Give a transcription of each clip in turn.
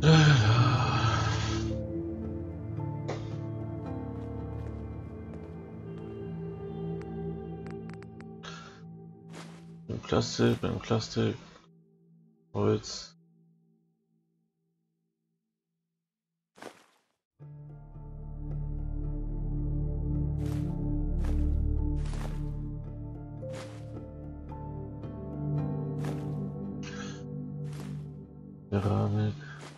Plastik, Holz. Keramik.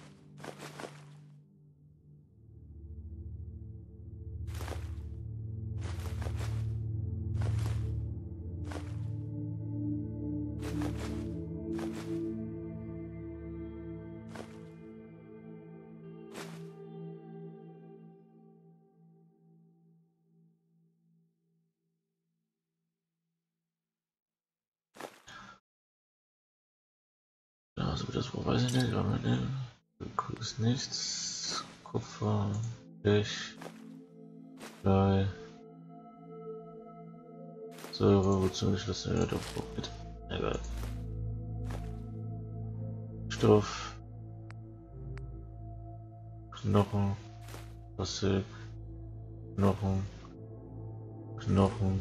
Also das wo weiß ich nicht, aber ne, ist nichts. Kupfer, Blech, Blei, Säure, wozu geschlossen wird, mit. Egal. Stoff, Knochen, Plastik, Knochen, Knochen.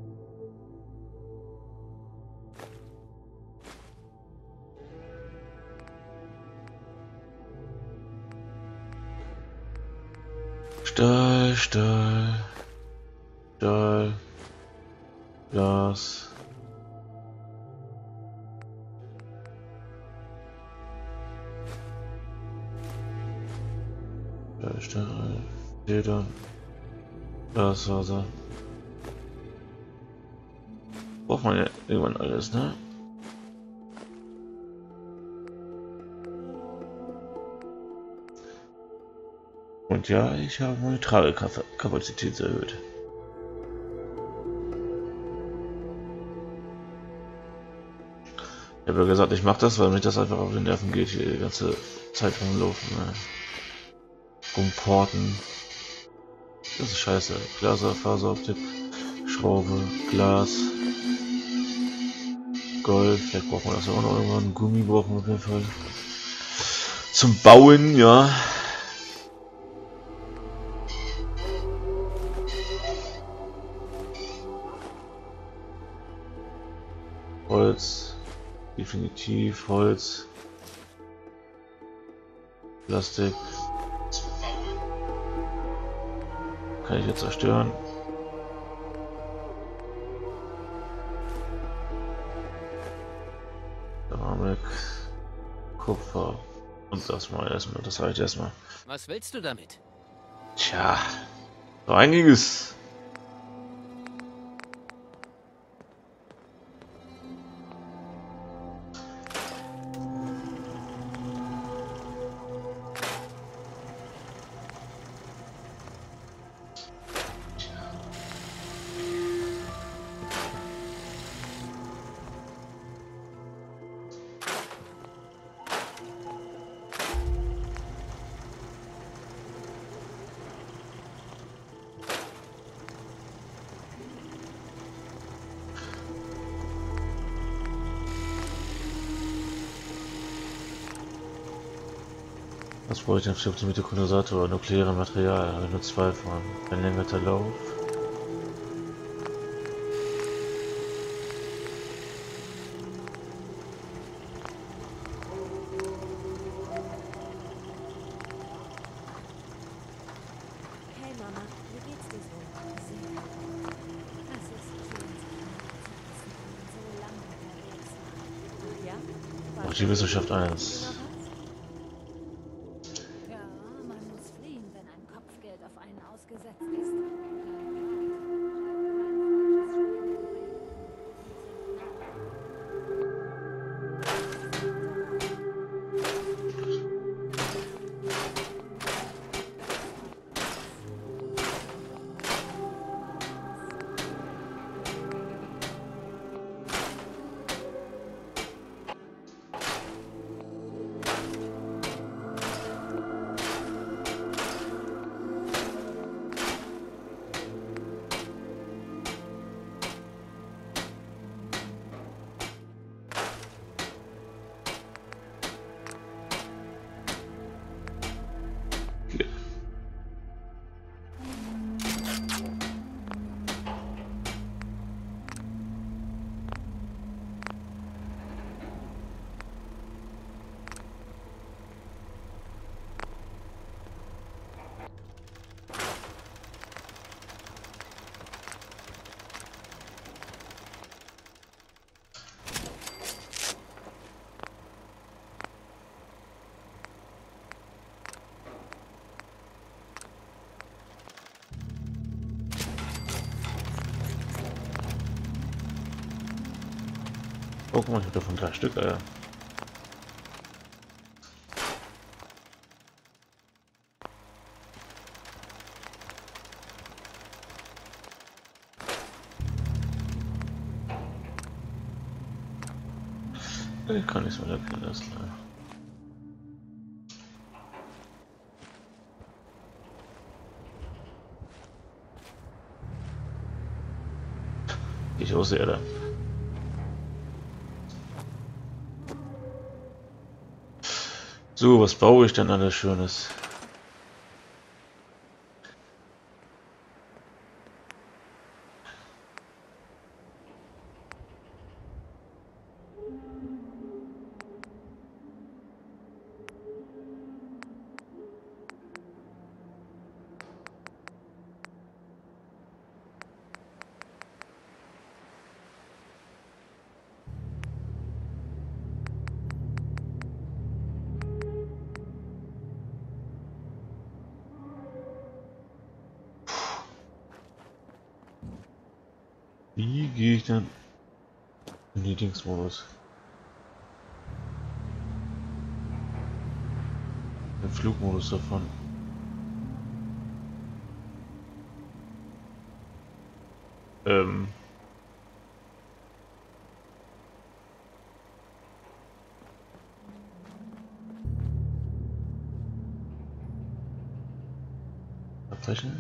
Stahl, Glas. Stahl, Leder, Glasfaser. Braucht man ja irgendwann alles, ne? Und ja, ich habe meine Tragekapazität erhöht. Ich habe ja gesagt, ich mache das, weil mich das einfach auf den Nerven geht, hier die ganze Zeit rumlaufen. Ne? Rumporten. Das ist scheiße. Faseroptik, Schraube, Glas, Gold. Vielleicht brauchen wir das auch noch irgendwann. Gummi brauchen wir auf jeden Fall. Zum Bauen, ja. Holz. Definitiv Holz. Plastik. Kann ich jetzt zerstören. Keramik, Kupfer und das mal erstmal, das reicht erstmal. Was willst du damit? Tja, so einiges. Was brauche ich denn für optimierte Kondensator? Nukleare Material, habe ich nur zwei von. Verlängerter Lauf. Hey Mama, wie geht's dir so? Sehr. Das ist schön, so lange unterwegs waren. Ja? Auch die Wissenschaft 1. Ja, man muss fliehen, wenn ein Kopfgeld auf einen ausgesetzt ist. Oh, guck mal, ich habe davon 3 Stück, Alter. Ich kann nichts mehr erkennen, das ist klar. Ich aussehe da. So, was baue ich denn alles Schönes? Wie gehe ich denn in den Dingsmodus? Den Flugmodus davon. Ähm. Abbrechen?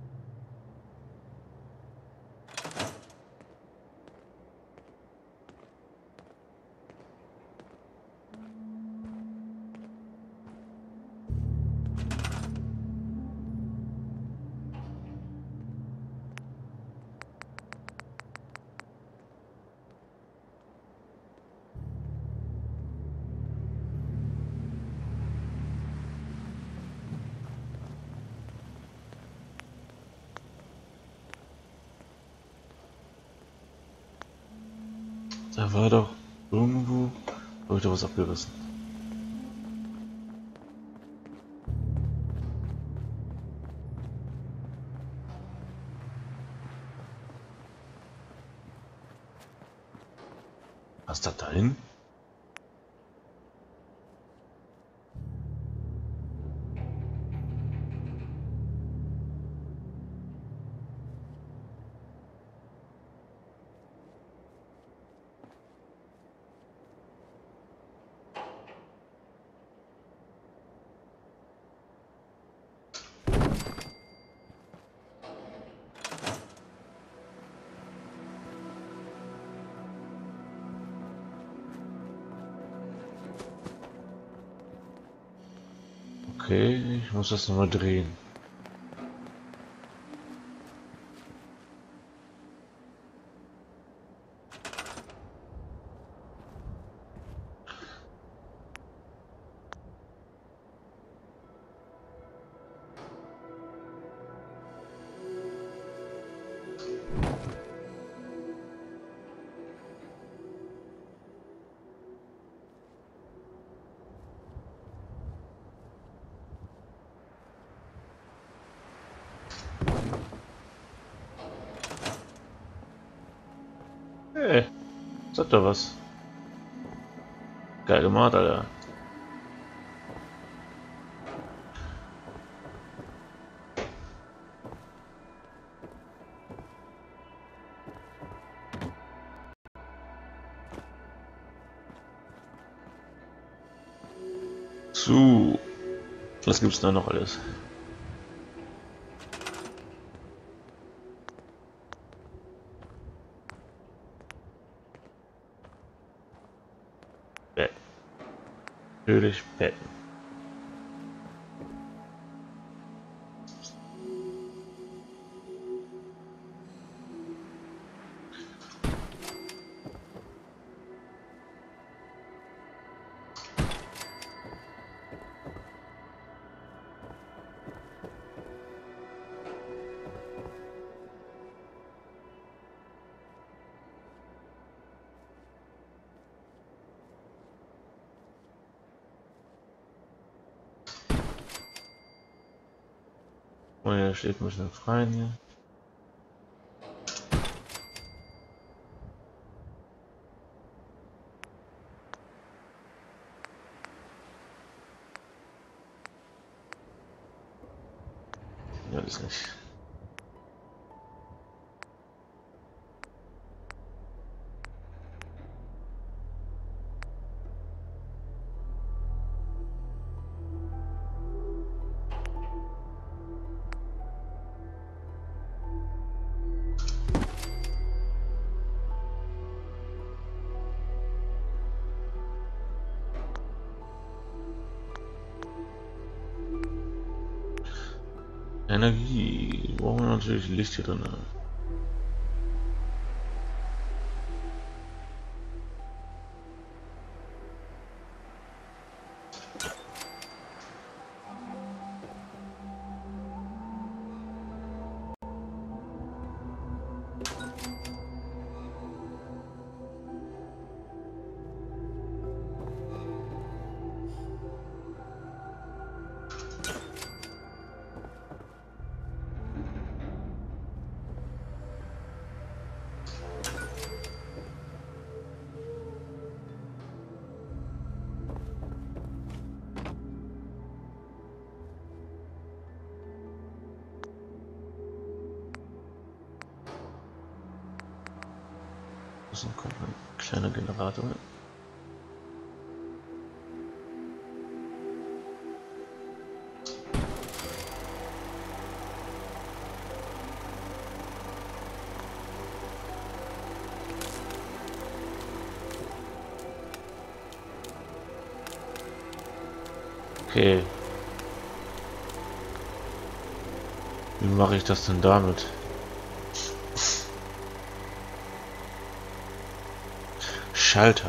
Da war doch irgendwo, habe ich da was abgerissen. Was da dahin? Okay, ich muss das nochmal drehen. Hey, sagt doch was. Geil gemacht, Alter. So, was gibt's da noch alles? Bett. Natürlich Betten. Oh ja, steht ein bisschen frei hier. weiß nicht. Energie, brauchen wir natürlich Licht hier drin. Dann kommt ein kleiner Generator. Okay. Wie mache ich das denn damit? Schalter.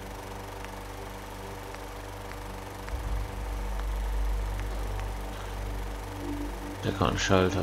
Der kann Schalter.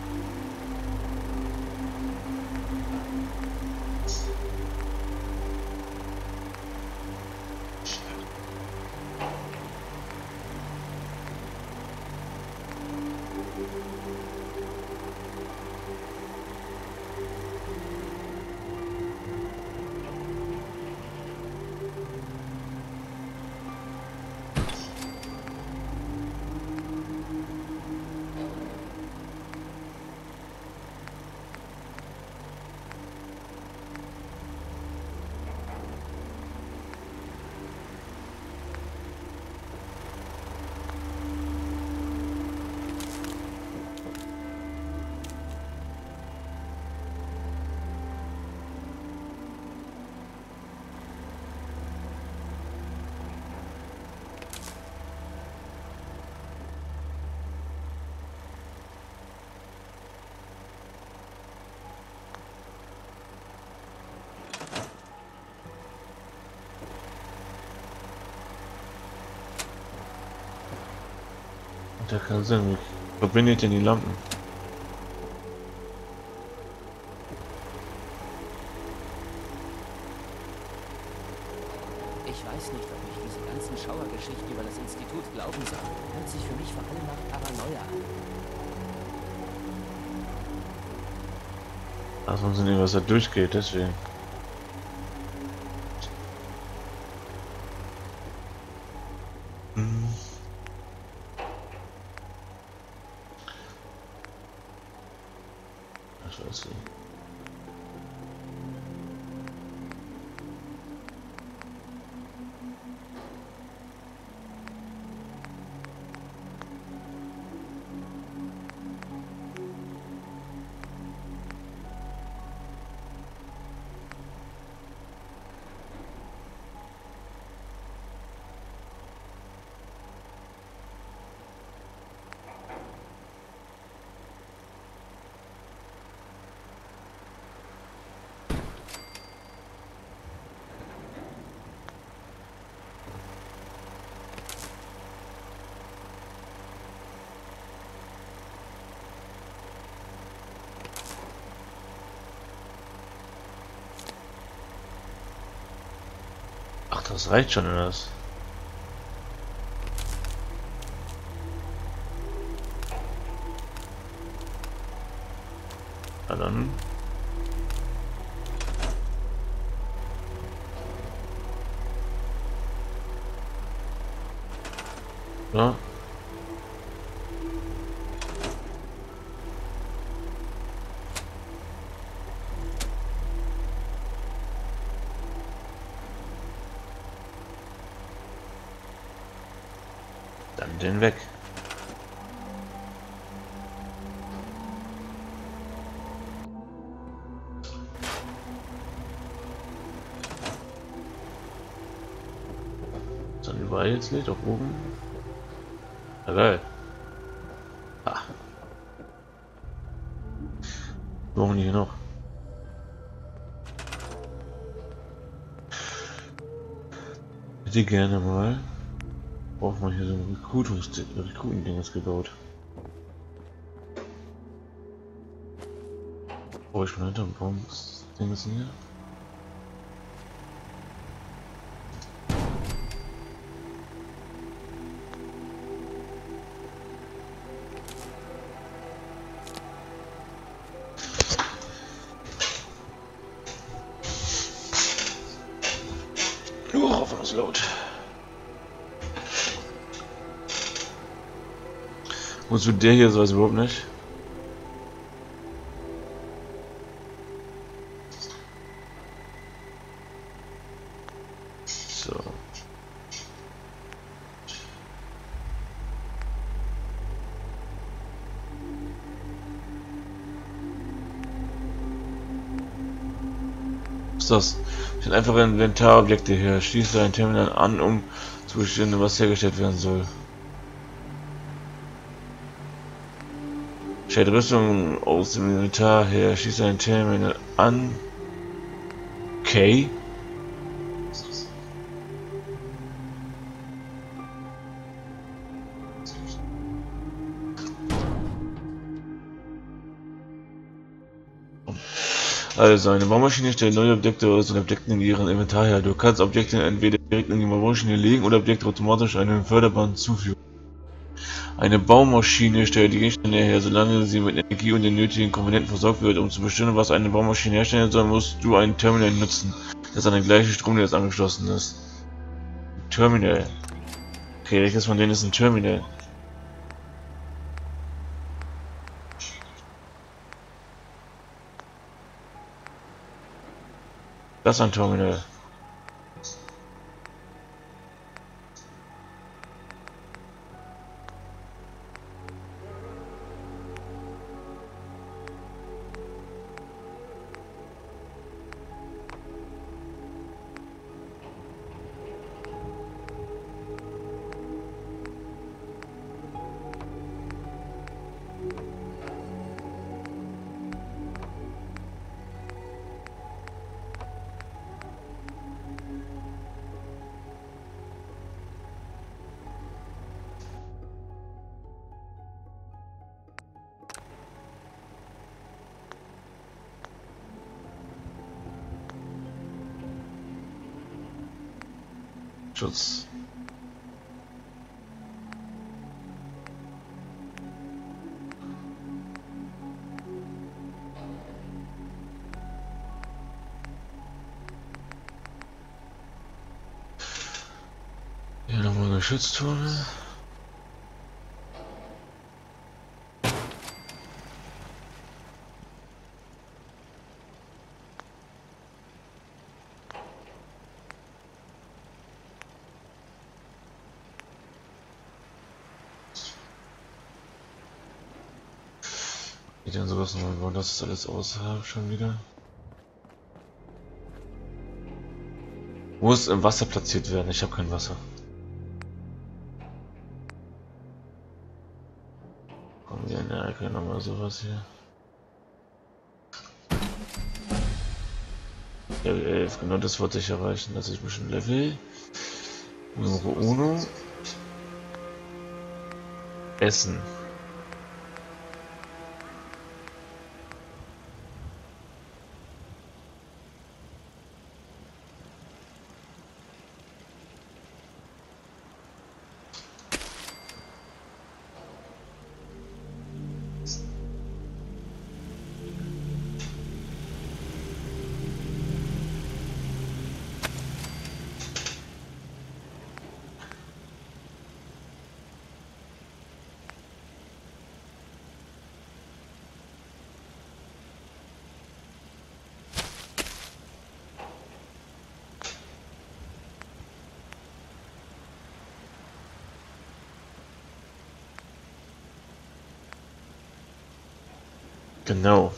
Der kann Sinn. Wie verbindet denn die Lampen? Ich weiß nicht, ob ich diese ganzen Schauergeschichten über das Institut glauben soll. Hört sich für mich vor allem nach Paranoia an. Ach, sonst nicht, was da durchgeht, deswegen. Hm. Ich weiß nicht. Ach, das reicht schon, oder was? Na dann. Ja. Den weg. Ist dann überall jetzt Licht, auch oben. Ja, geil. Ah. Brauchen die hier noch? Hätte gerne mal. Braucht man hier so ein Rekrutending gebaut. Oh, ich bin hinterm Baum. Das Ding ist hier. Auf was laut. Wozu der hier so, weiß ich überhaupt nicht. So. Was ist das? Sind einfach Inventarobjekte her. Schließe ein Terminal an, um zu bestimmen, was hergestellt werden soll. Stellt Rüstung aus dem Inventar her. Schließe ein Terminal an. Okay. Also, eine Baumaschine stellt neue Objekte aus und Objekten in ihrem Inventar her. Du kannst Objekte entweder direkt in die Baumaschine legen oder Objekte automatisch einem Förderband zufügen. Eine Baumaschine stellt die Gegenstände her, solange sie mit Energie und den nötigen Komponenten versorgt wird. Um zu bestimmen, was eine Baumaschine herstellen soll, musst du ein Terminal nutzen, das an den gleichen Stromnetz angeschlossen ist. Terminal. Okay, welches von denen ist ein Terminal? Das ist ein Terminal. Schutz. Hier nochmal eine Geschützturne. Geht denn sowas noch, wollen das alles außerhalb schon wieder? Muss im Wasser platziert werden, ich habe kein Wasser. Kommen wir in der Ecke nochmal sowas hier. Level 11, genau das wollte ich erreichen, dass ich ein bisschen Level. Nummer uno. Essen. Genau.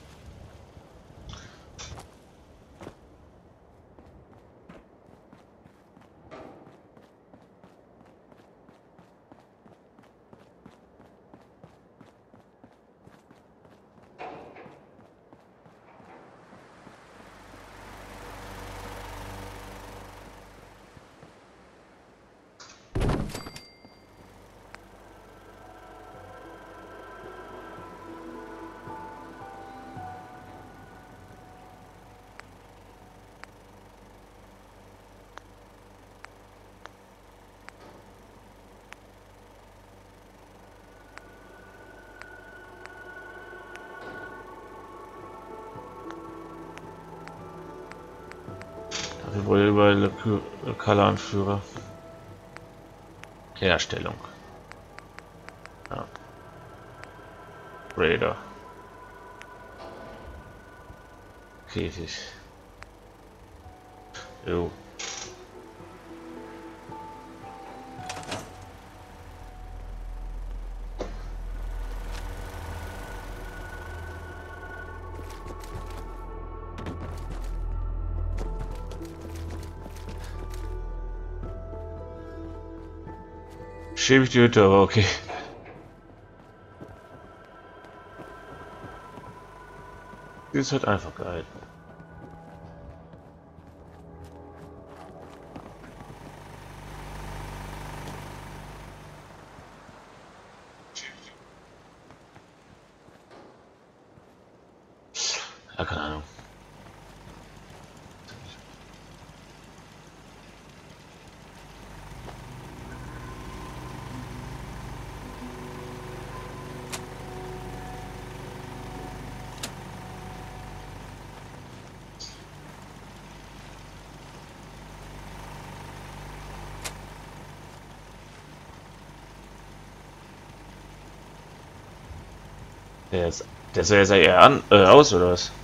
Wir wollen überall lokale Anführer. Herstellung. Ja. Raider. Käfig. Jo. Schäbig die Hütte, aber okay. Die ist halt einfach gehalten. Ja, keine Ahnung. Der soll jetzt eher aus, oder was?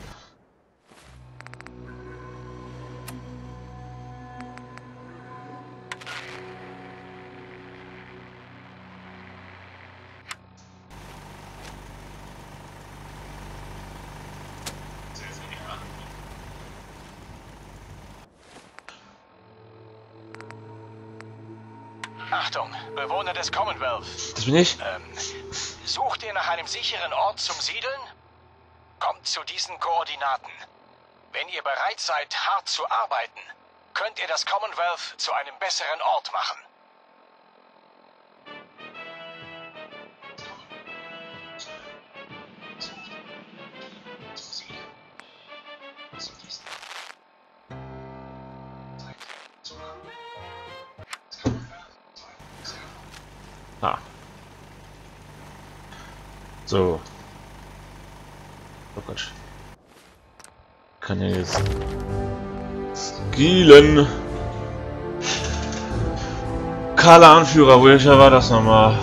Achtung, Bewohner des Commonwealth. Das bin ich? Sucht ihr nach einem sicheren Ort zum Siedeln? Kommt zu diesen Koordinaten. Wenn ihr bereit seid, hart zu arbeiten, könnt ihr das Commonwealth zu einem besseren Ort machen. Ah. So. Oh Gott. Kann ja jetzt skillen. Kahler Anführer, welcher war das nochmal?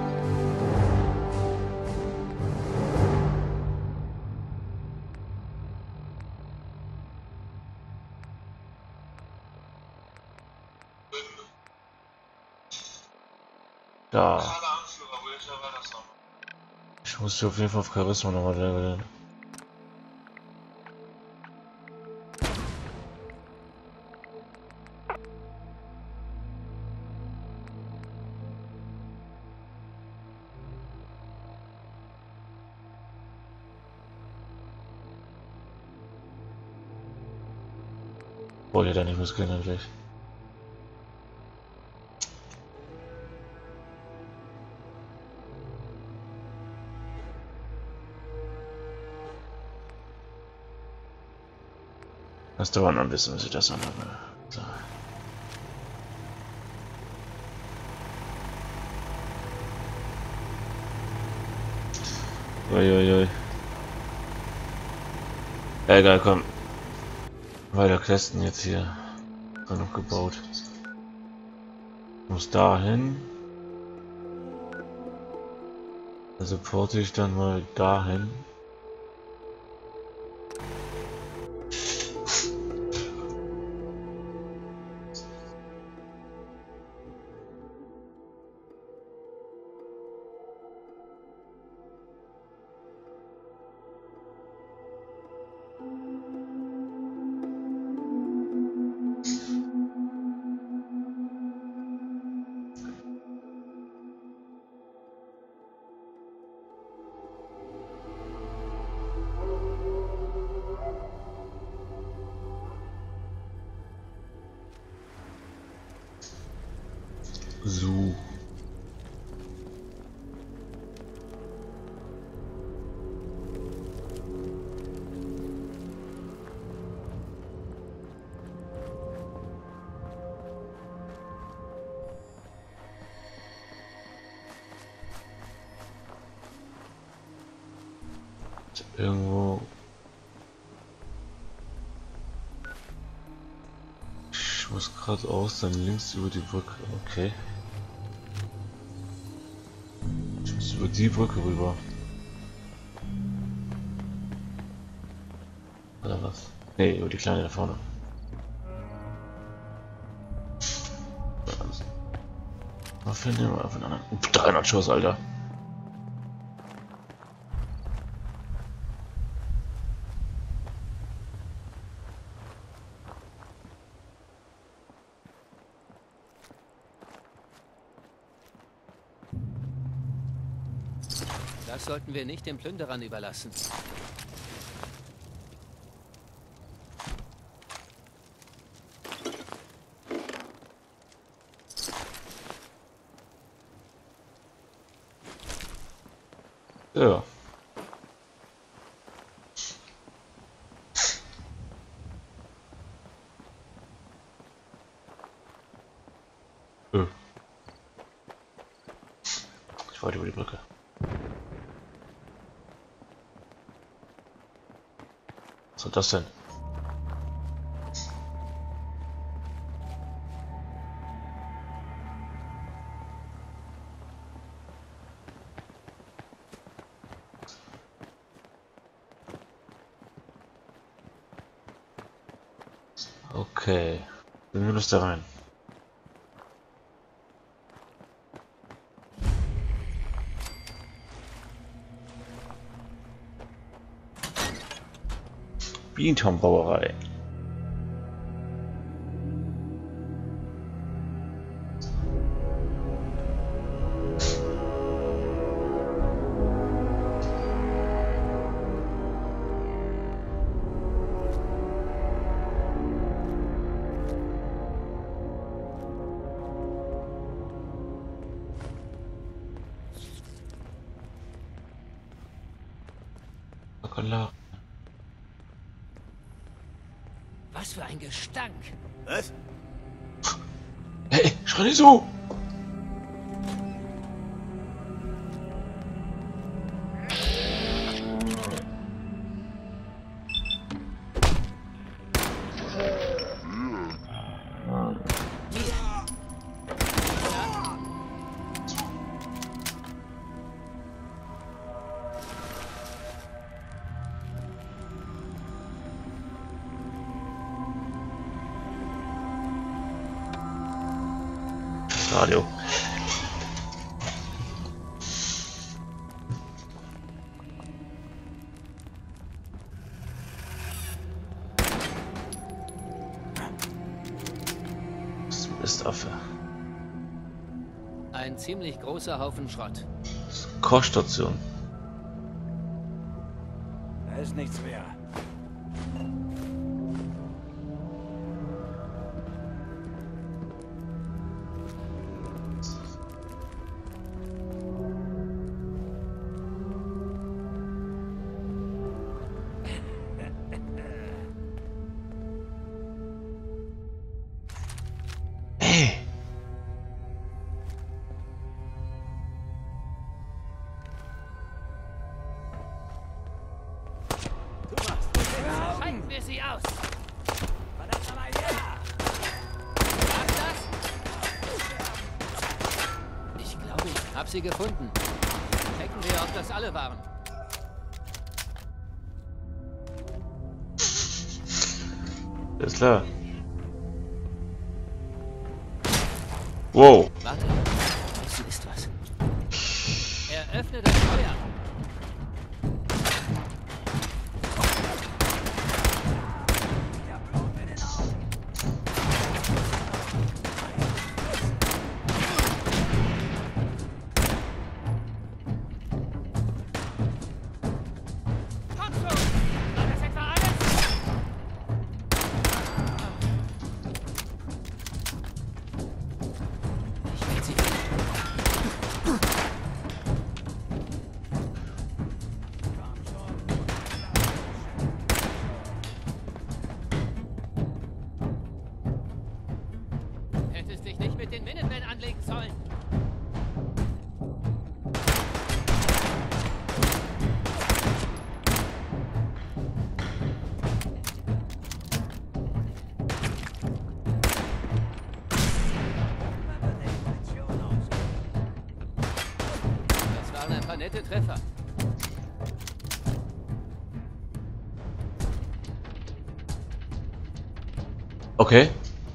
Da. Ich muss auf jeden Fall auf Charisma nochmal leveln. Wollte da nicht Muskeln eigentlich. Das dauert noch ein bisschen, bis ich das anhabe. So. Uiuiui. Egal, komm. Weiter Questen jetzt hier. Noch gebaut. Muss dahin. Also porte ich dann mal dahin. So. Irgendwo. Ich muss geradeaus, dann links über die Brücke. Okay. Ich muss über die Brücke rüber. Oder was? Nee, über die kleine da vorne. Waffe nehmen wir auf einen anderen. 300 Schuss, Alter. Das sollten wir nicht den Plünderern überlassen. Ja. Ich wollte über die Brücke. Was soll das denn? Okay, dann wir das da rein. Bienenbrauerei. Was für ein Gestank! Was? Hey, schrei nicht so! Radio. Das ist Affe. Ein ziemlich großer Haufen Schrott. Kochstation. Da ist nichts mehr. Schalten wir sie aus! Ich glaube, ich habe sie gefunden. Checken wir, ob das alle waren. Ist klar. Wow. Warte, das ist was. Eröffne das Feuer. Ich will sie waren ein paar nette Treffer. Okay.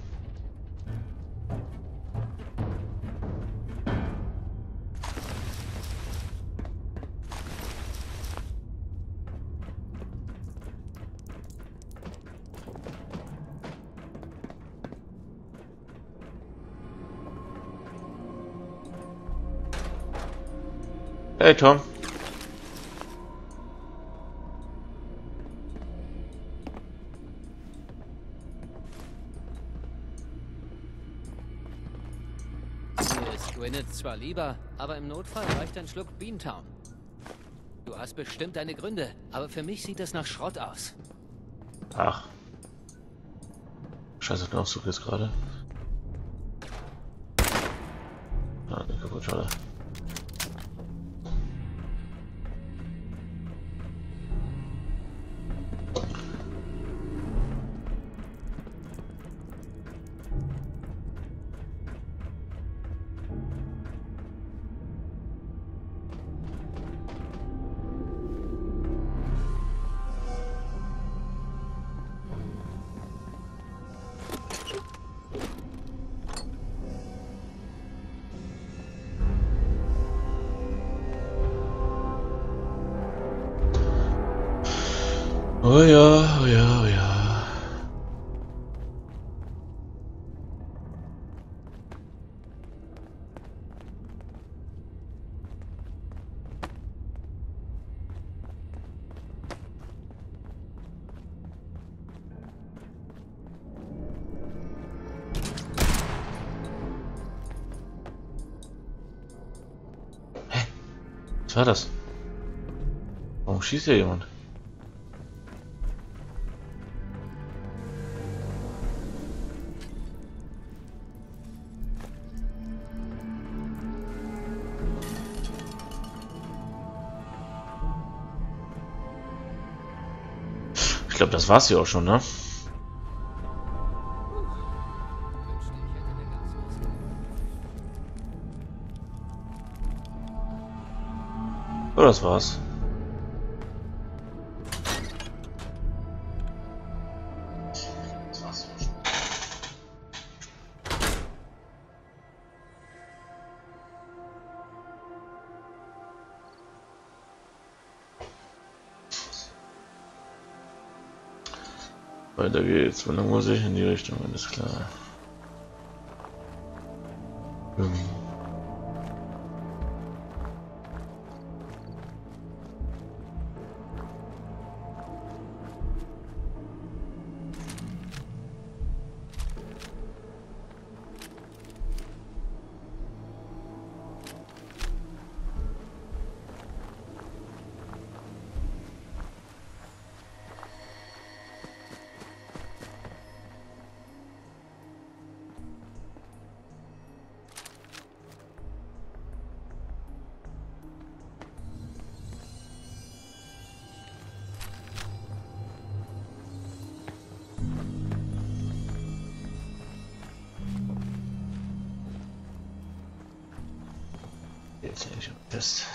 Hey Tom. Mir ist Gwyneth zwar lieber, aber im Notfall reicht ein Schluck Beantown. Du hast bestimmt deine Gründe, aber für mich sieht das nach Schrott aus. Ach. Scheiße, der Aufzug jetzt gerade. Ah, der kaputt, schade. Oh ja, oh ja, oh ja. Hä? Was war das? Warum schießt hier jemand? Ich glaube, das war's hier auch schon, ne? Oh, das war's. Weiter geht's. Wo lang muss ich? In die Richtung, alles klar. Jetzt hätte ich schon fest.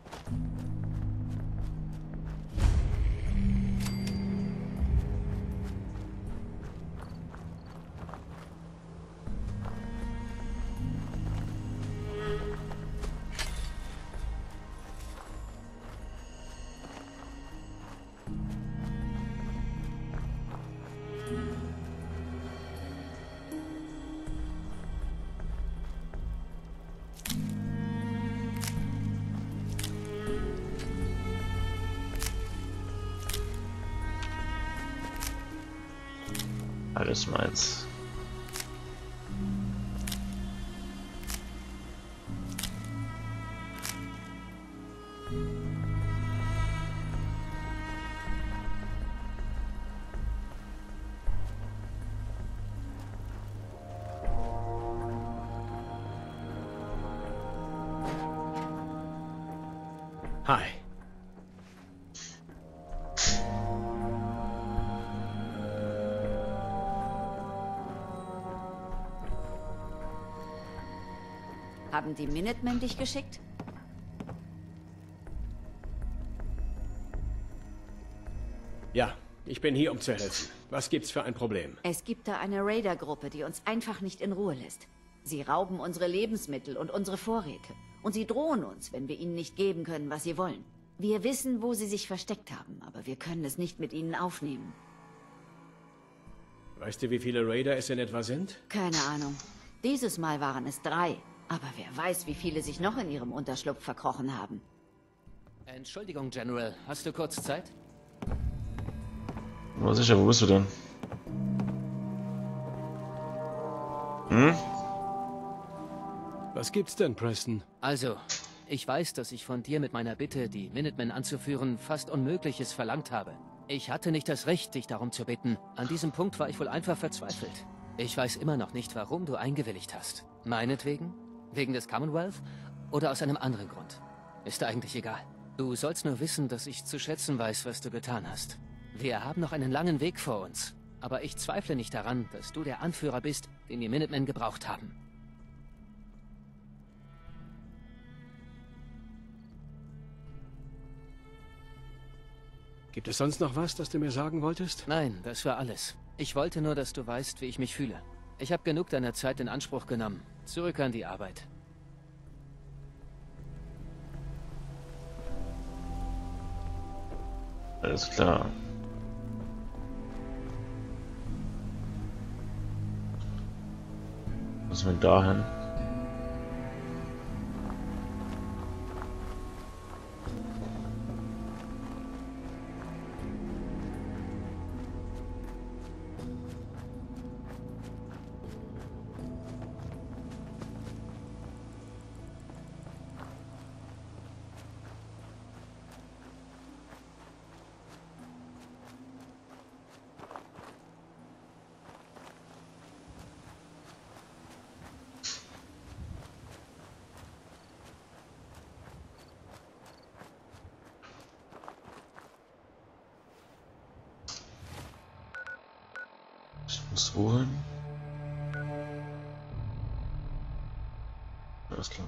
Alles meins. Hi. Haben die Minutemen dich geschickt? Ja, ich bin hier, um zu helfen. Was gibt's für ein Problem? Es gibt da eine Raider-Gruppe, die uns einfach nicht in Ruhe lässt. Sie rauben unsere Lebensmittel und unsere Vorräte. Und sie drohen uns, wenn wir ihnen nicht geben können, was sie wollen. Wir wissen, wo sie sich versteckt haben, aber wir können es nicht mit ihnen aufnehmen. Weißt du, wie viele Raider es in etwa sind? Keine Ahnung. Dieses Mal waren es 3. Aber wer weiß, wie viele sich noch in ihrem Unterschlupf verkrochen haben. Entschuldigung, General. Hast du kurz Zeit? Na sicher, wo bist du denn? Hm? Was gibt's denn, Preston? Also, ich weiß, dass ich von dir mit meiner Bitte, die Minutemen anzuführen, fast Unmögliches verlangt habe. Ich hatte nicht das Recht, dich darum zu bitten. An diesem Punkt war ich wohl einfach verzweifelt. Ich weiß immer noch nicht, warum du eingewilligt hast. Meinetwegen? Wegen des Commonwealth? Oder aus einem anderen Grund? Ist eigentlich egal. Du sollst nur wissen, dass ich zu schätzen weiß, was du getan hast. Wir haben noch einen langen Weg vor uns. Aber ich zweifle nicht daran, dass du der Anführer bist, den die Minutemen gebraucht haben. Gibt es sonst noch was, das du mir sagen wolltest? Nein, das war alles. Ich wollte nur, dass du weißt, wie ich mich fühle. Ich habe genug deiner Zeit in Anspruch genommen. Zurück an die Arbeit. Alles klar. Müssen wir dahin? Ich muss wohin? Alles klar.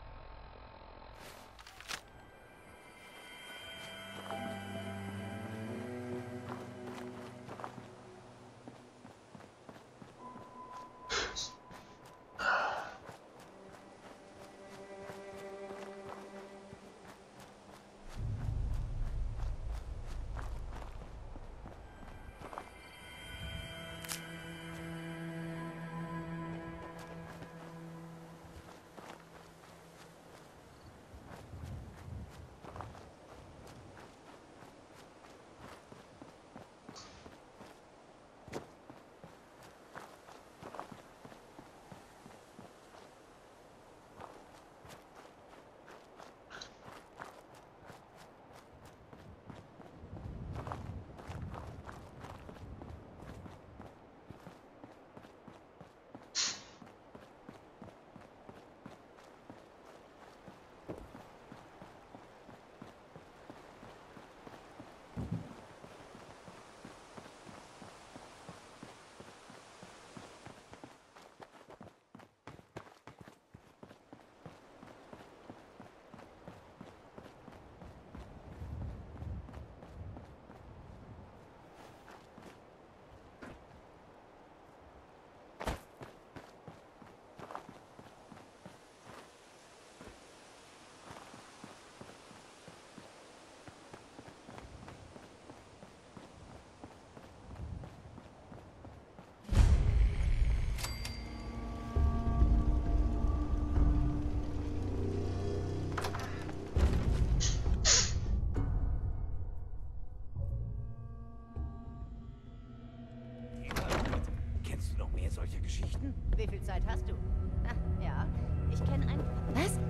Wie viel Zeit hast du? Ah, ja, ich kenne einen... Was?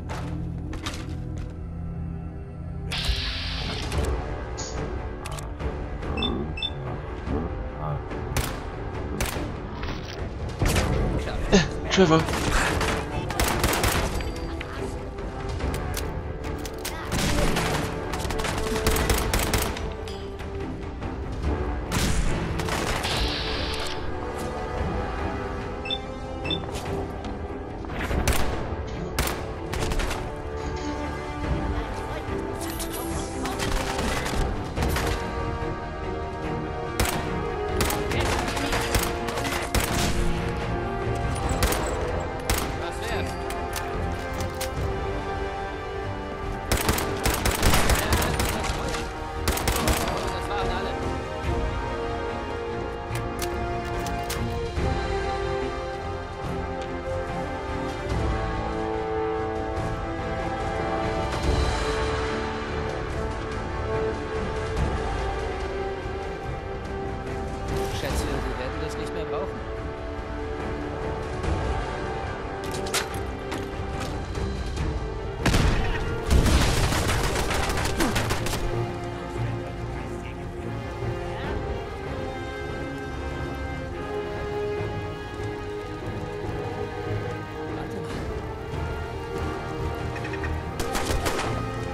Trevor.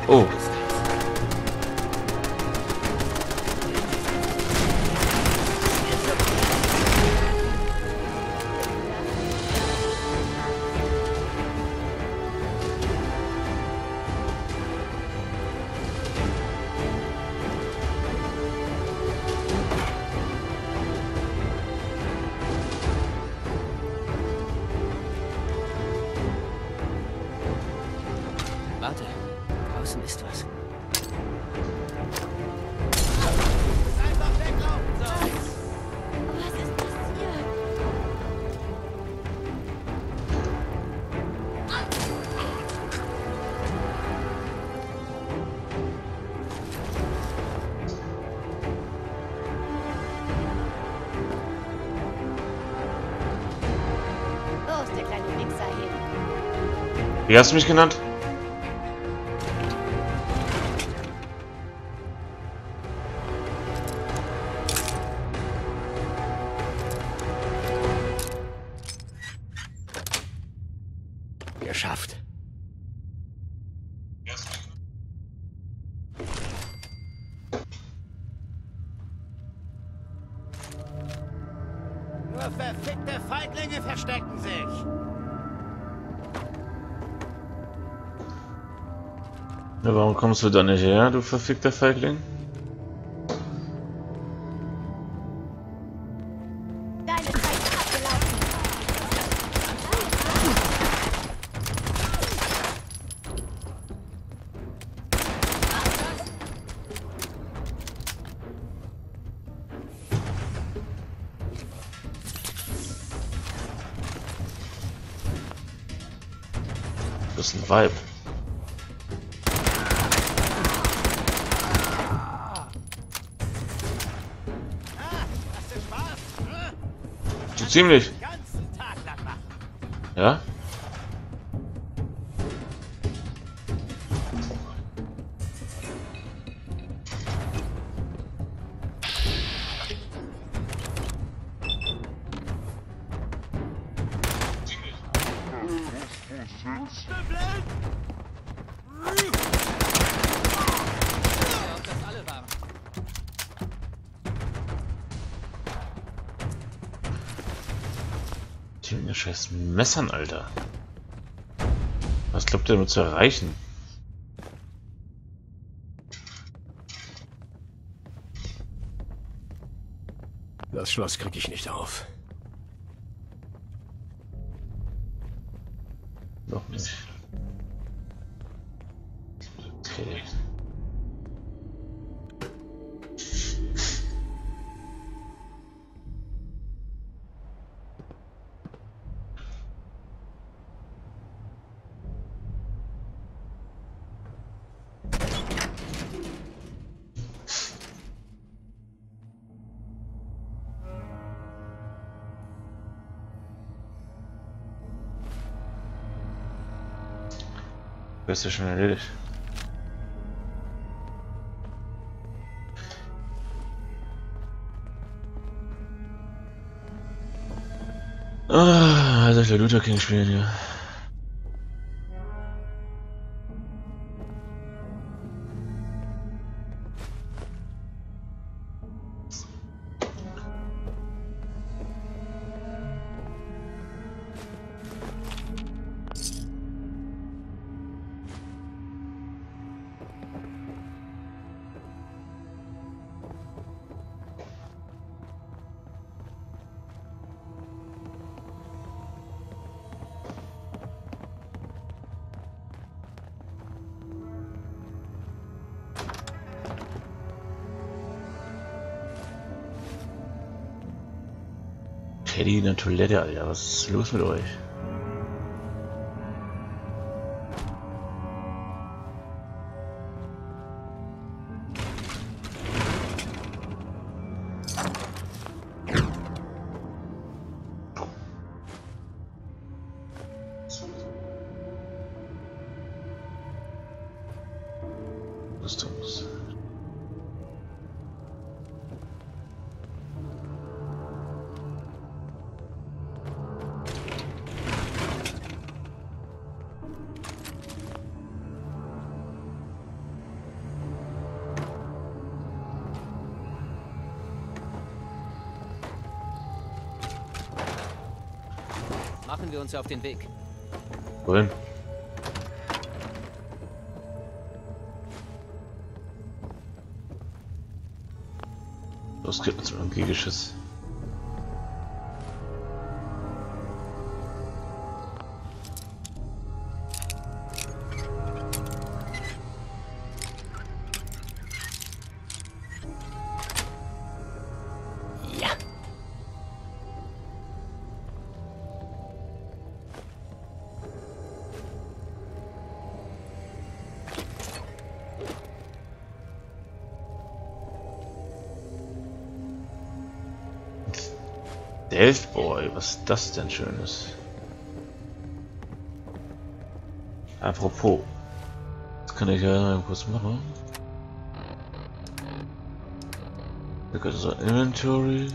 Oh. Warte, draußen ist was. Was ist passiert? Wo ist der kleine Wichser hin? Wie hast du mich genannt? Geschafft. Nur verfickte Feiglinge verstecken sich. Ja, warum kommst du da nicht her, du verfickter Feigling? Deine Zeit ist abgelaufen. Das ist ein Vibe. Hast du Spaß? Hm? So ziemlich. Den ganzen Tag lang machen. Ja? Ob das alle waren. Die mit den scheiß Messern, Alter. Was glaubt ihr damit zu erreichen? Das Schloss krieg ich nicht auf. Noch nicht. Okay. Das ist ja schon erledigt. Ah, Alter, ich will Luther King spielen hier. Teddy in der Toilette, Alter. Was ist los mit euch? Rüstungs. machen wir uns auf den Weg. Wohin? Los geht's mit einem Gegengeschiss. Delft Boy, was ist das denn Schönes? Apropos, das kann ich ja mal kurz machen. Da gibt es so Inventory.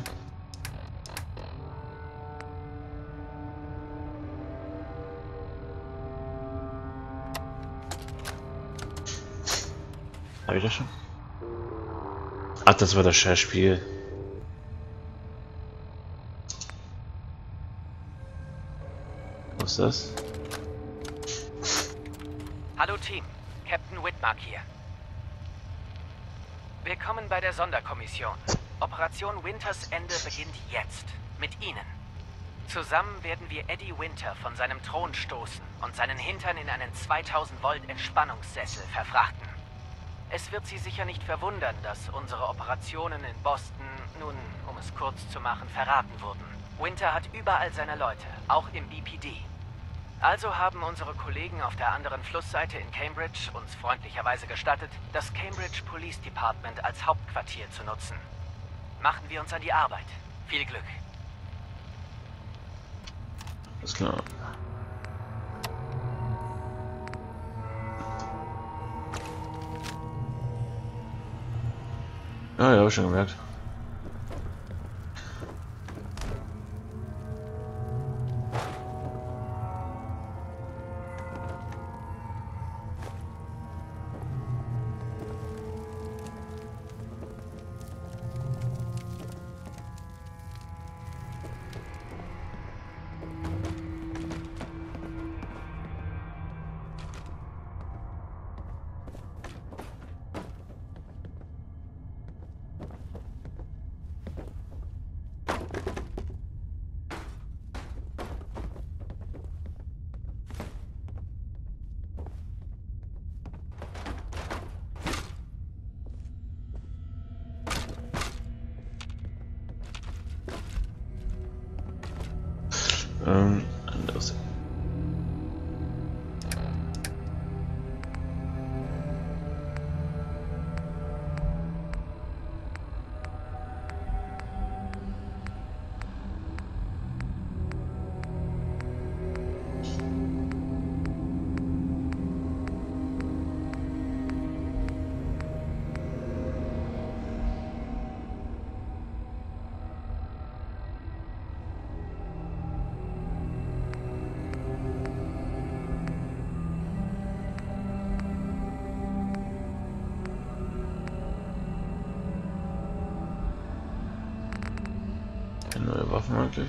Habe ich das schon? Ach, das war das Scheißspiel. Was ist das? Hallo Team, Captain Whitmark hier. Willkommen bei der Sonderkommission. Operation Winters Ende beginnt jetzt. Mit Ihnen. Zusammen werden wir Eddie Winter von seinem Thron stoßen und seinen Hintern in einen 2000 Volt Entspannungssessel verfrachten. Es wird Sie sicher nicht verwundern, dass unsere Operationen in Boston, nun, um es kurz zu machen, verraten wurden. Winter hat überall seine Leute, auch im BPD. Also haben unsere Kollegen auf der anderen Flussseite in Cambridge uns freundlicherweise gestattet, das Cambridge Police Department als Hauptquartier zu nutzen. Machen wir uns an die Arbeit. Viel Glück. Alles klar. Ja, habe ich schon gemerkt. Anders. Neue Waffen eigentlich.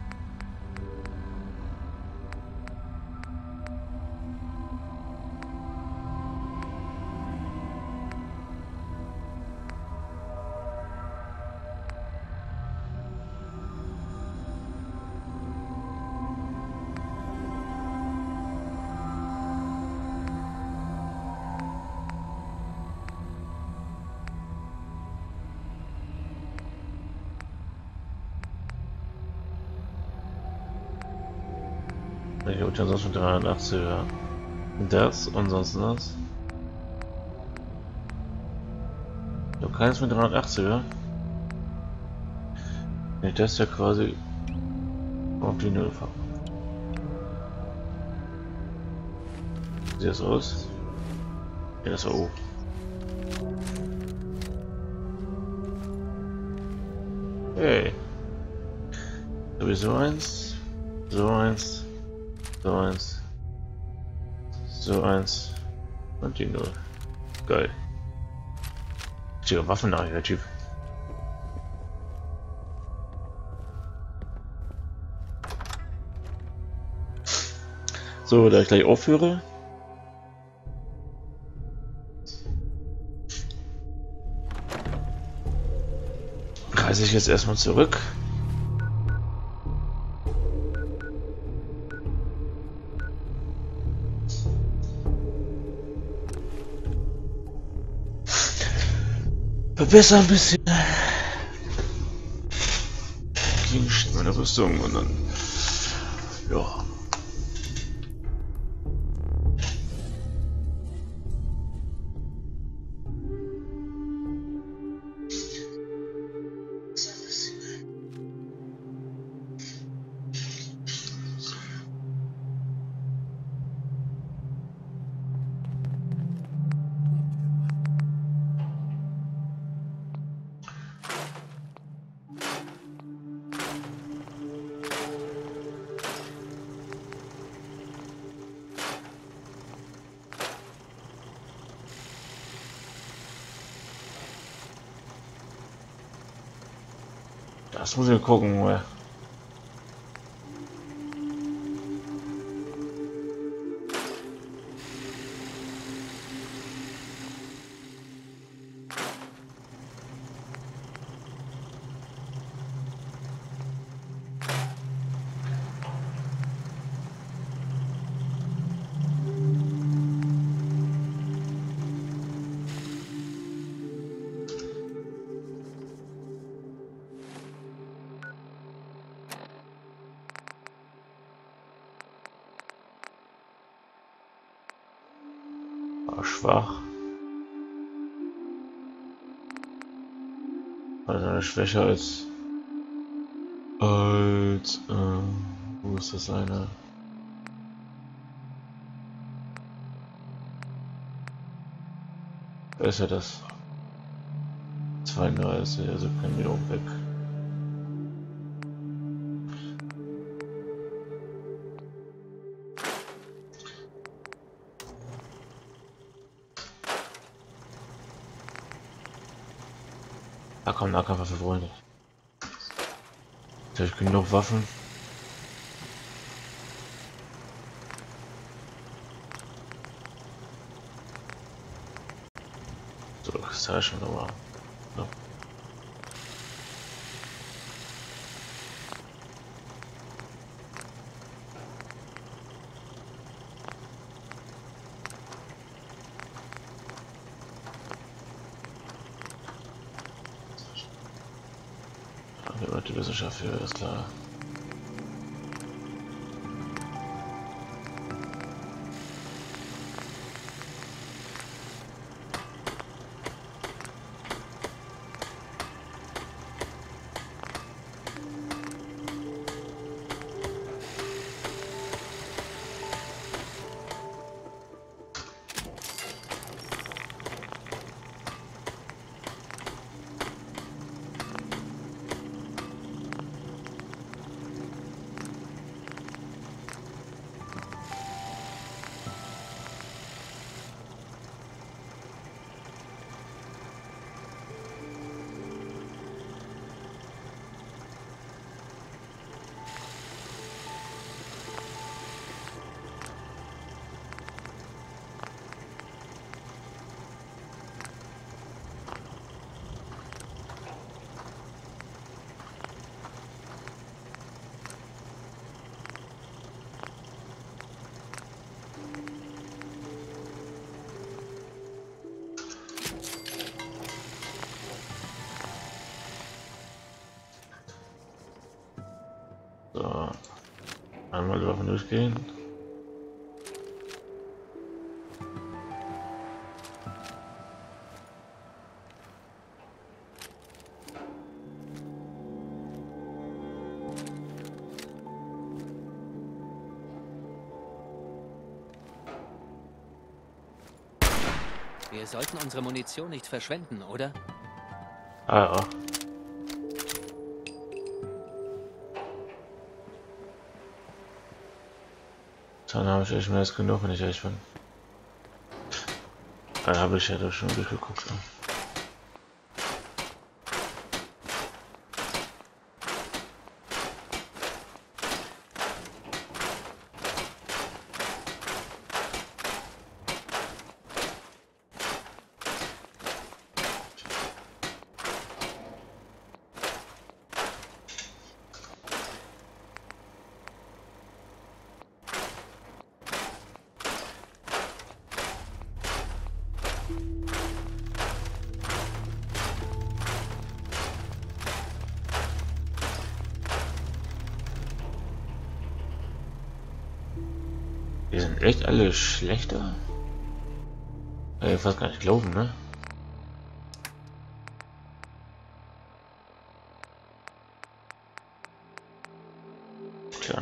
Ich habe ja sonst mit 380er. Das und sonst das. Ich habe keins mit 380er. Wenn ich das ja quasi auf die Null fahre. Sieht das aus? Ja, das war O. Hey. Sowieso eins. So eins. So eins. So eins. Und die Null. Geil. Richtiger Waffennah, der Typ. So, da ich gleich aufhöre. Reise ich jetzt erstmal zurück. Verbessere ein bisschen meine Rüstung und dann ja. Das muss ich gucken. Schwach. Also eine schwächer als wo ist das eine? Wer ist ja das? 32, also können wir auch weg. Da kommen Nahkampfwaffe, Freunde. Jetzt habe ich genug Waffen. So, das ist ja schon nochmal. Ja. Die Wissenschaft für, ist klar. So, einmal die Waffen durchgehen. Wir sollten unsere Munition nicht verschwenden, oder? Ah ja. Dann habe ich echt mehr als genug, wenn ich ehrlich bin. Dann habe ich ja da schon durchgeguckt. Ja. Die sind echt alle schlechter? Fast gar nicht glauben, ne? Tja.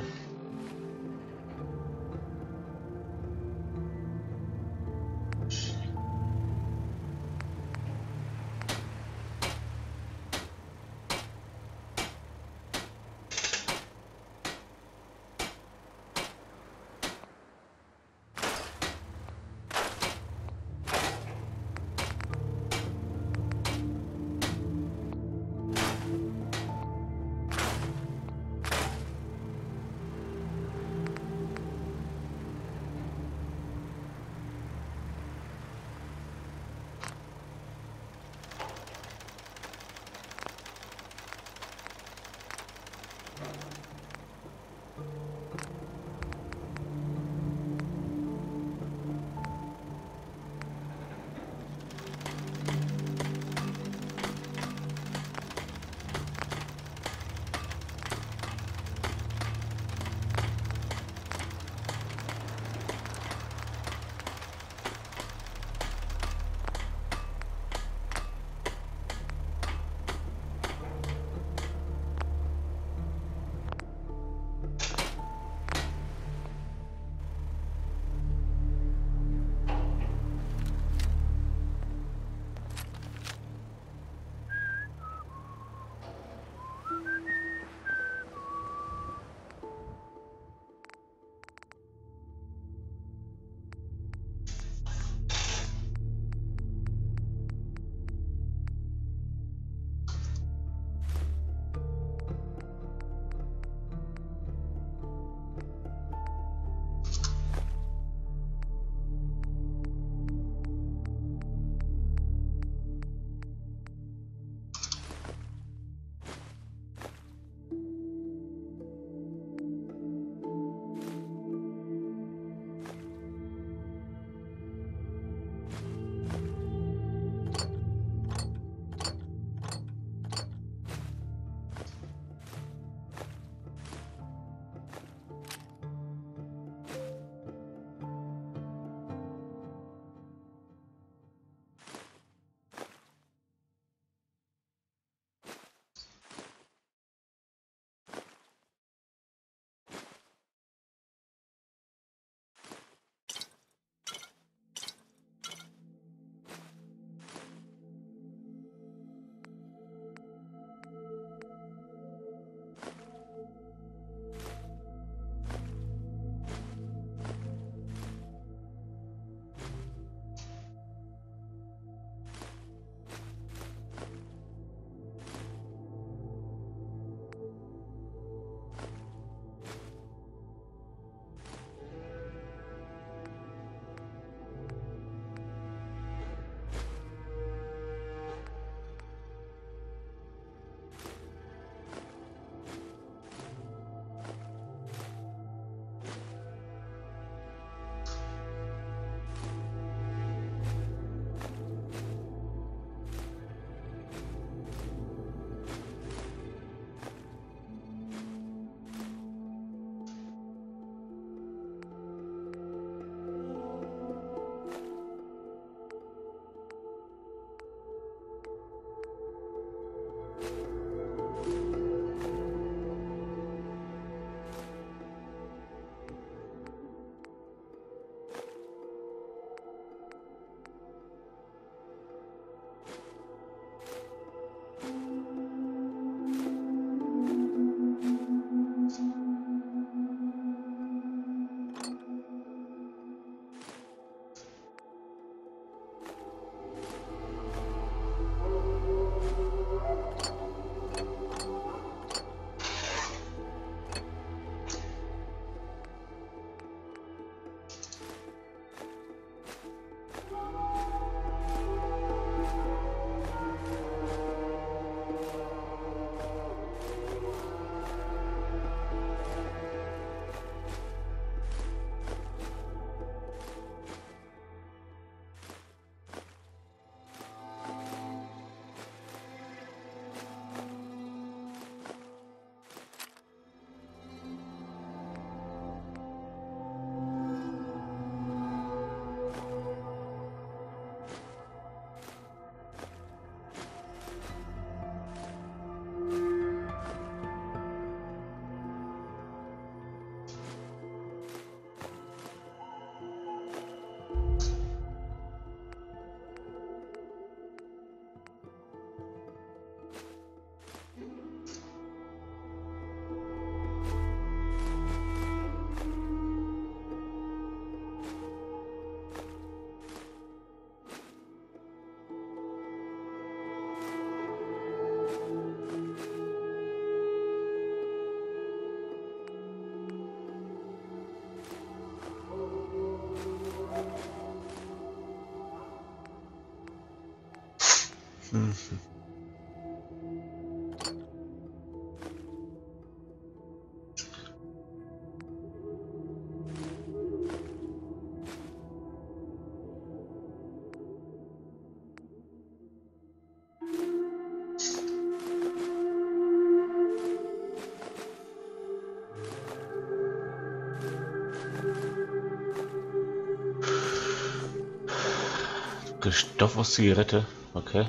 Stoff aus Zigarette, okay.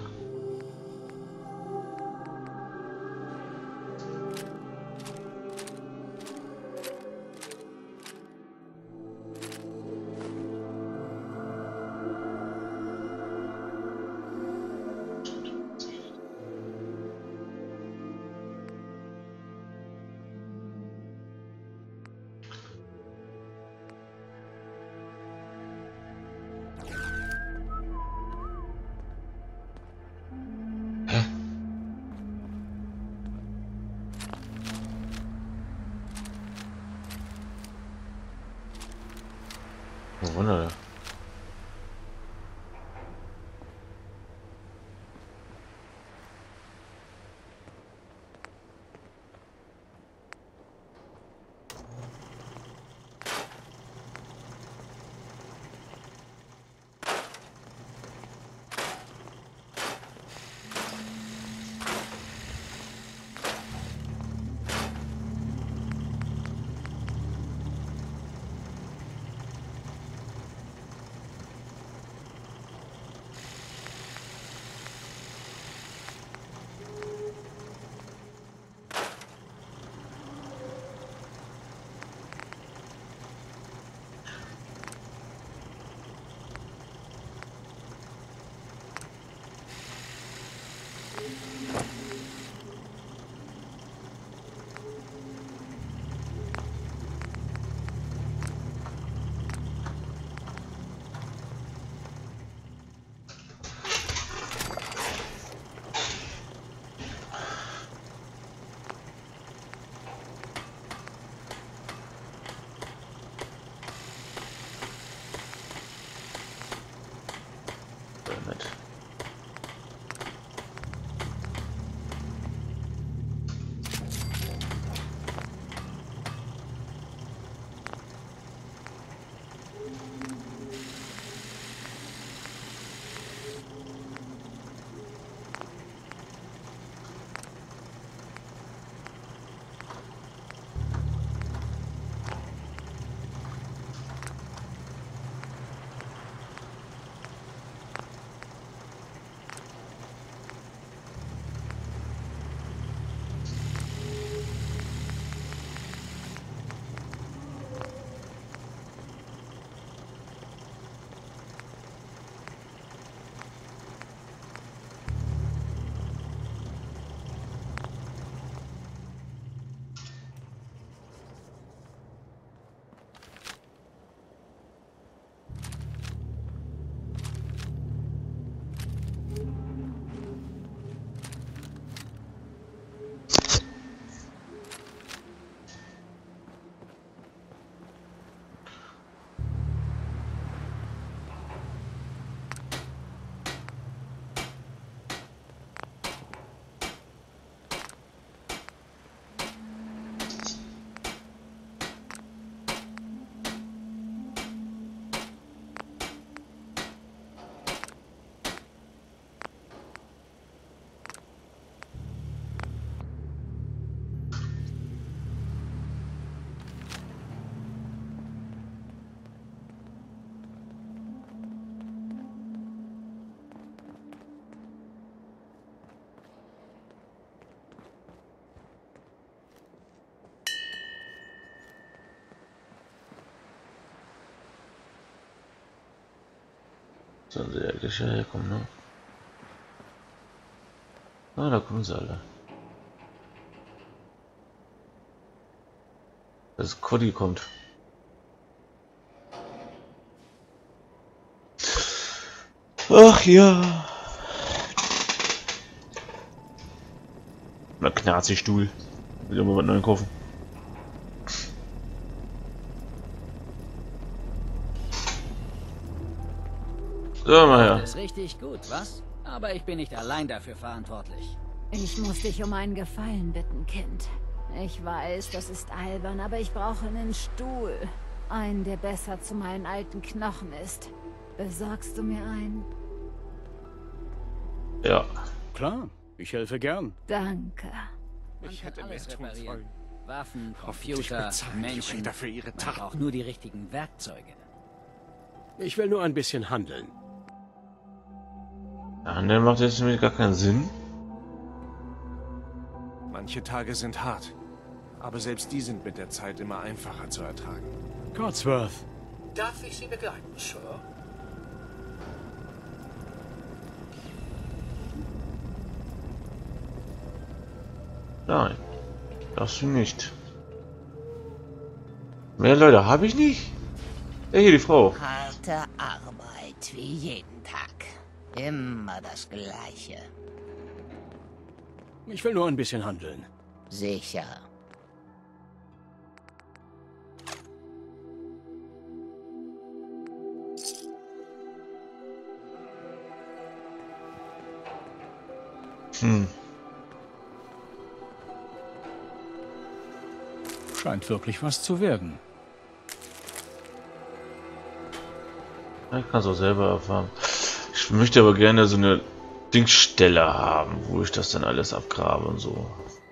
Wunder. Sollen sie eigentlich herkommen, ne? Ah, da kommen sie alle. Das Cody kommt. Ach ja. Na, Knarzi-Stuhl. Will immer was Neues kaufen. So, mal her. Das ist richtig gut, was? Aber ich bin nicht allein dafür verantwortlich. Ich muss dich um einen Gefallen bitten, Kind. Ich weiß, das ist albern, aber ich brauche einen Stuhl. Einen, der besser zu meinen alten Knochen ist. Besorgst du mir einen? Ja. Klar, ich helfe gern. Danke. Ich hätte mehr tun sollen. Waffen, Hoffentlich Computer, bezahlen die Menschen. Raider für ihre Man Taten. braucht nur die richtigen Werkzeuge. Ich will nur ein bisschen handeln. Handeln macht jetzt nämlich gar keinen Sinn. Manche Tage sind hart. Aber selbst die sind mit der Zeit immer einfacher zu ertragen. Codsworth, Darf ich Sie begleiten, Sir? Nein. Darfst du nicht. Mehr Leute habe ich nicht. Ja, hier die Frau. Harte Arbeit, wie jeden Tag. Immer das Gleiche. ich will nur ein bisschen handeln. Sicher. Scheint wirklich was zu werden. Ja, ich kann es auch selber erfahren. Ich möchte aber gerne so eine Dingstelle haben, wo ich das dann alles abgrabe und so.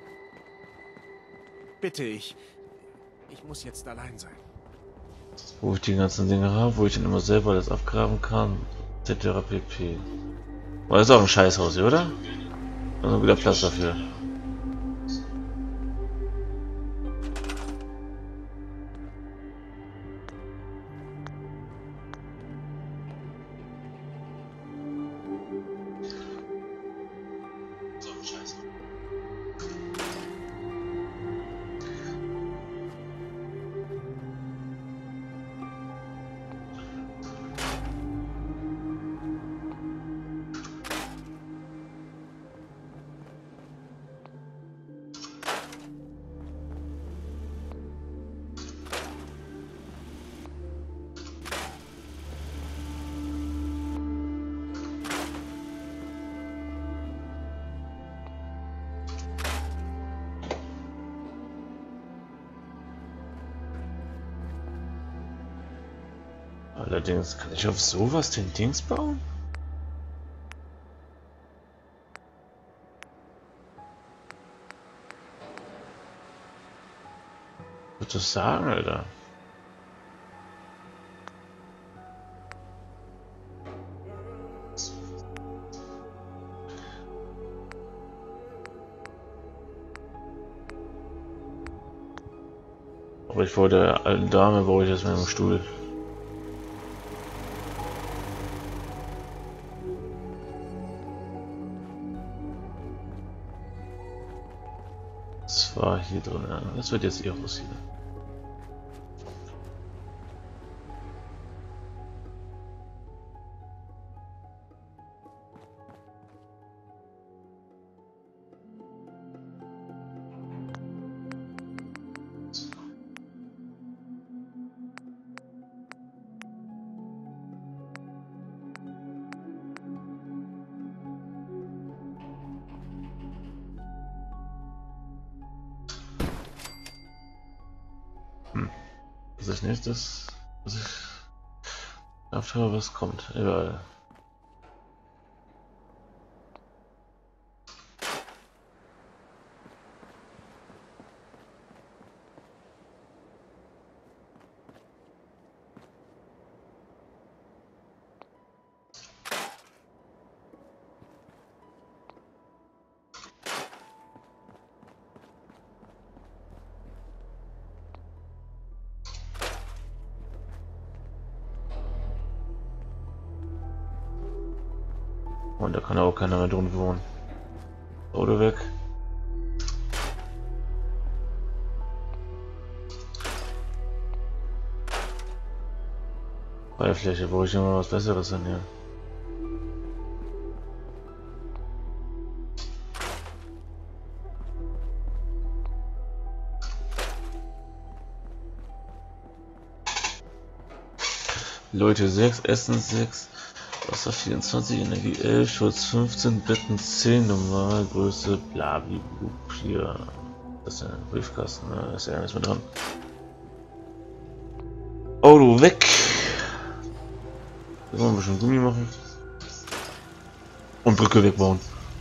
Bitte, ich muss jetzt allein sein. Wo ich die ganzen Dinge habe, wo ich dann immer selber alles abgraben kann. etc. pp. Aber das ist auch ein Scheißhaus hier, oder? Also wieder Platz dafür. Allerdings, kann ich auf sowas den Dings bauen? Was würdest du sagen, Alter? Aber ich vor der alten Dame brauche ich erstmal einen Stuhl. Das war hier drin. Das wird jetzt eher aussehen. Das ist nicht das, was ich gedacht habe, was kommt. Überall. Und da kann auch keiner mehr drin wohnen. Auto weg. Freifläche, brauche ich immer was Besseres denn hier. Leute, 6, Essen 6. Wasser 24, Energie 11, Schutz 15, Betten 10, normal, Größe, blablabla, hier. Das ist ein Briefkasten, ne? Da ist ja nichts mehr dran. Auto weg! Jetzt wollen wir ein bisschen Gummi machen. Und Brücke wegbauen.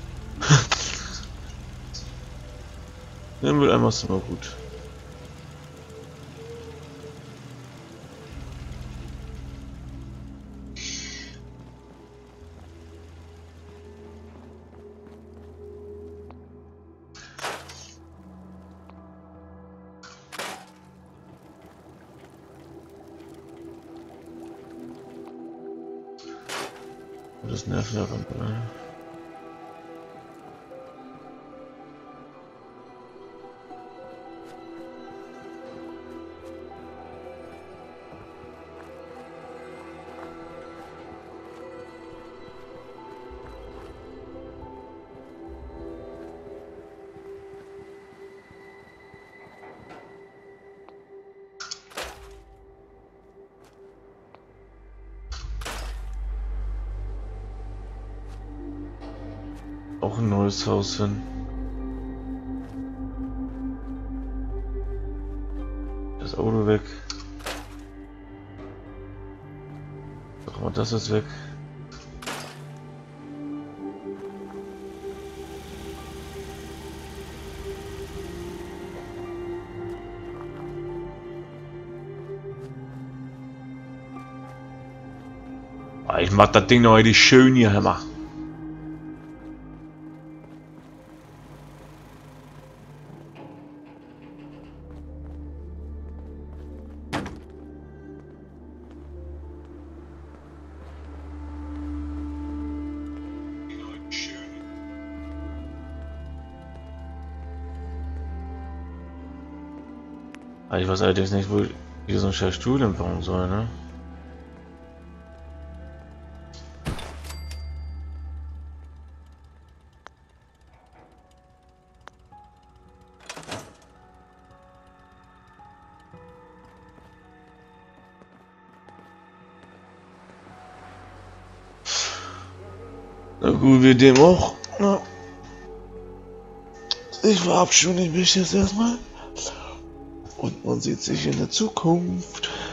Den Mülleimer ist immer gut. Das nervt ja dann, ne? Auch ein neues Haus hin. Das Auto weg. Doch mal, das ist weg. Ich mach das Ding noch richtig schön hier, Hammer. Ich weiß allerdings nicht, wo ich hier so ein scheiß Stuhl bauen soll, ne? Na gut, wir dem auch. Na. Ich verabschiede mich jetzt erstmal. Und man sieht sich in der Zukunft.